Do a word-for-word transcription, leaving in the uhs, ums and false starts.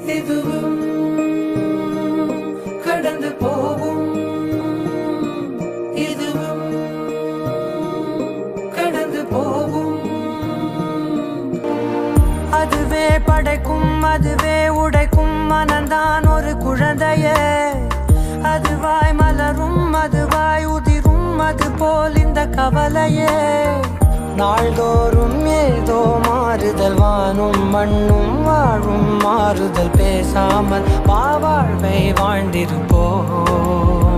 இதுவும் கடந்து போகும் இதுவும் கடந்து போகும் அதுவே படைக்கும் அதுவே உடைக்கும் மனந்தான் ஒரு குழந்தையே அதுவாய் மலரும் அதுவாய் உதிரும் அது போல் இந்த கவலையே நாள்தோறும் ஏதோ மாறுதல் வானும் மண்ணும் வாழும் மாறுதல் பேசாமல் வாழ்வை வாழ்ந்திருப்போம்